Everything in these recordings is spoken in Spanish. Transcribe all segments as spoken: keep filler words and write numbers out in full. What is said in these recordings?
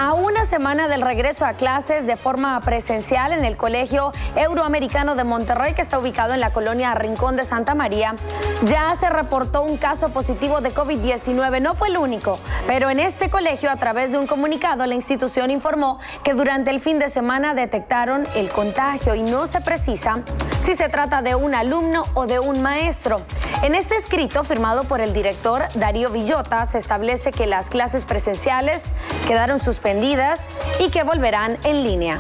A una semana del regreso a clases de forma presencial en el Colegio Euroamericano de Monterrey, que está ubicado en la colonia Rincón de Santa María, ya se reportó un caso positivo de COVID diecinueve. No fue el único, pero en este colegio, a través de un comunicado, la institución informó que durante el fin de semana detectaron el contagio y no se precisa si se trata de un alumno o de un maestro. En este escrito, firmado por el director Darío Villota, se establece que las clases presenciales quedaron suspendidas y que volverán en línea.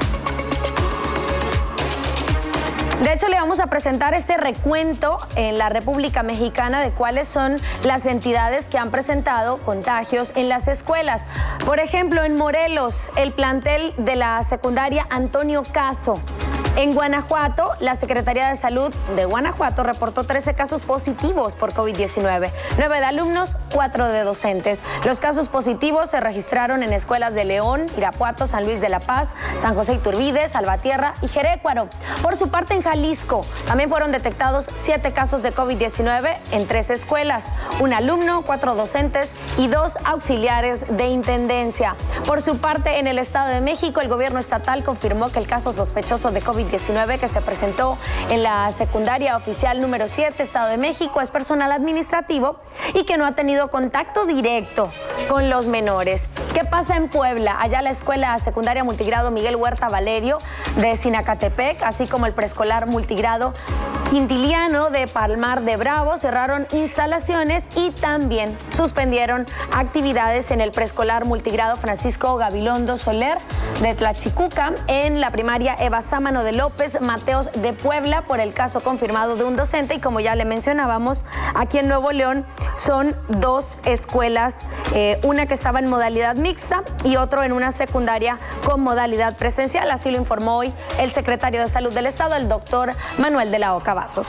De hecho, le vamos a presentar este recuento en la República Mexicana de cuáles son las entidades que han presentado contagios en las escuelas. Por ejemplo, en Morelos, el plantel de la secundaria Antonio Caso. En Guanajuato, la Secretaría de Salud de Guanajuato reportó trece casos positivos por COVID diecinueve, nueve de alumnos, cuatro de docentes. Los casos positivos se registraron en escuelas de León, Irapuato, San Luis de la Paz, San José Iturbide, Salvatierra y Jerécuaro. Por su parte, en Jalisco también fueron detectados siete casos de COVID diecinueve en tres escuelas, un alumno, cuatro docentes y dos auxiliares de intendencia. Por su parte, en el Estado de México, el gobierno estatal confirmó que el caso sospechoso de COVID diecinueve que se presentó en la secundaria oficial número siete, Estado de México, es personal administrativo y que no ha tenido contacto directo con los menores. ¿Qué pasa en Puebla? Allá la escuela secundaria multigrado Miguel Huerta Valerio de Sinacatepec, así como el preescolar multigrado Quintiliano de Palmar de Bravo, cerraron instalaciones y también suspendieron actividades en el preescolar multigrado Francisco Gabilondo Soler de Tlachicuca, en la primaria Eva Sámano de López Mateos de Puebla, por el caso confirmado de un docente. Y como ya le mencionábamos, aquí en Nuevo León son dos escuelas, eh, una que estaba en modalidad mixta y otro en una secundaria con modalidad presencial. Así lo informó hoy el secretario de Salud del Estado, el doctor Manuel de la Oca Vasos.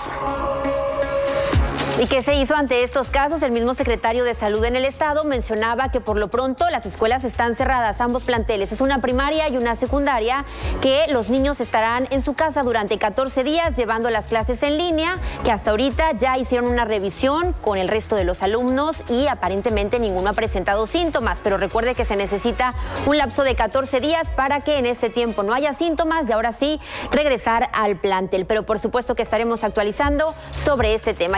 ¿Y qué se hizo ante estos casos? El mismo secretario de Salud en el Estado mencionaba que por lo pronto las escuelas están cerradas, ambos planteles. Es una primaria y una secundaria, que los niños estarán en su casa durante catorce días llevando las clases en línea, que hasta ahorita ya hicieron una revisión con el resto de los alumnos y aparentemente ninguno ha presentado síntomas. Pero recuerde que se necesita un lapso de catorce días para que en este tiempo no haya síntomas y ahora sí regresar al plantel. Pero por supuesto que estaremos actualizando sobre este tema.